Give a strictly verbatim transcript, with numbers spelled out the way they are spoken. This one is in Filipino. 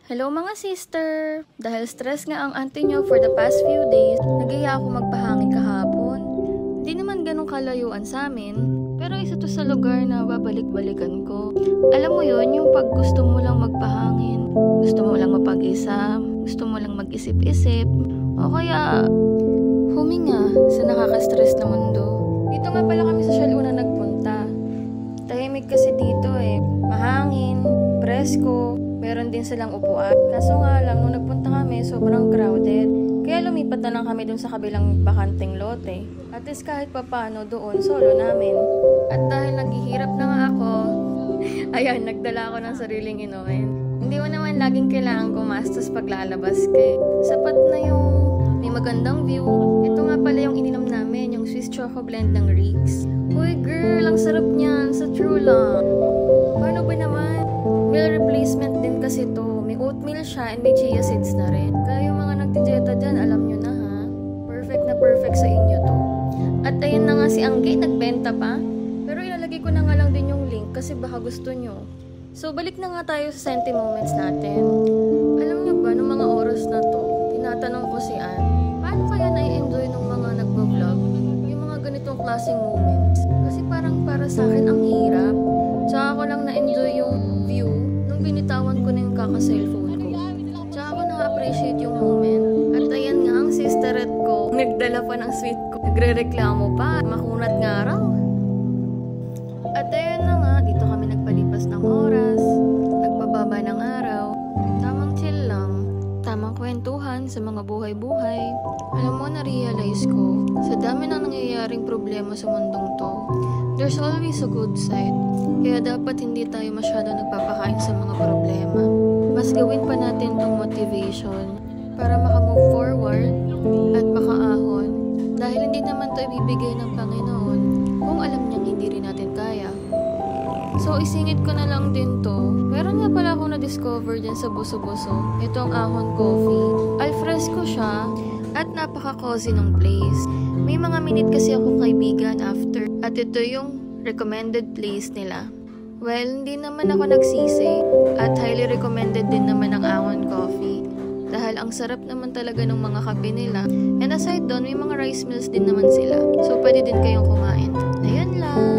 Hello mga sister! Dahil stress nga ang auntie nyo for the past few days, nag-iya ako magpahangin kahapon. Hindi naman ganun kalayuan sa amin, pero isa to sa lugar na babalik-balikan ko. Alam mo yun, yung pag gusto mo lang magpahangin, gusto mo lang mapag-isa, gusto mo lang mag-isip-isip, o kaya huminga sa nakaka-stress na mundo. Dito nga pala kami sa Shaluna nagpunta. Tahimik kasi dito eh, mahangin, presko, meron din silang upuan. Kaso nga lang, nung nagpunta kami, sobrang crowded. Kaya lumipat na lang kami dun sa kabilang bakanting lote. At least kahit papano doon, solo namin. At dahil naghihirap na nga ako, ayan, nagdala ako ng sariling inumin. Hindi mo naman laging kailangan gumastos paglalabas kay sapat na yung may magandang view. Ito nga pala yung ininom namin, yung Swiss Choco Blend ng Riggs. Uy girl, ang sarap niyan, sa true lang. Paano ba naman? Meal replacement din kasi to. May oatmeal siya and may chia seeds na rin. Kaya yung mga nagtijeta dyan, alam nyo na ha. Perfect na perfect sa inyo to. At ayun na nga si Angge, nagbenta pa. Pero ilalagay ko na nga lang din yung link kasi baka gusto nyo. So balik na nga tayo sa senti moments natin. Alam nyo ba, nung mga oras na to, tinatanong ko si Ann, paano kaya na-enjoy ng mga nagbo-vlog yung mga ganitong klaseng moments? Kasi parang para sa akin ang hirap. Tsaka ako lang na-enjoy yung view nung binitawan ko na yung kaka-cellphone ko. Tsaka ako na-appreciate yung moment. At ayan nga ang sisterette ko, nagdala pa ng sweet ko. Nagre-reklamo pa, makunat nga raw. At ayan na nga, dito kami nagpalipas ng oras, nagpababa ng araw. Tamang chill lang, tamang kwentuhan sa mga buhay-buhay. Alam mo, na-realize ko, sa dami ng nangyayaring problema sa mundong to, there's always a good side. Kaya dapat hindi tayo masyado nagpapakain sa mga problema. Mas gawin pa natin tong motivation para makamove forward at makaahon. Dahil hindi naman to ibibigay ng Panginoon kung alam niyang hindi rin natin kaya. So isingit ko na lang din to. Meron nga pala akong na-discover dyan sa buso-buso. Itong ahon coffee. Alfresco siya at napaka-cozy ng place. May mga minute kasi akong kaibigan after. At ito yung recommended place nila. Well, hindi naman ako nagsisi at highly recommended din naman ang Ahon Coffee dahil ang sarap naman talaga ng mga kape nila. And aside doon, may mga rice mills din naman sila. So, pwede din kayong kumain. Ayun lang!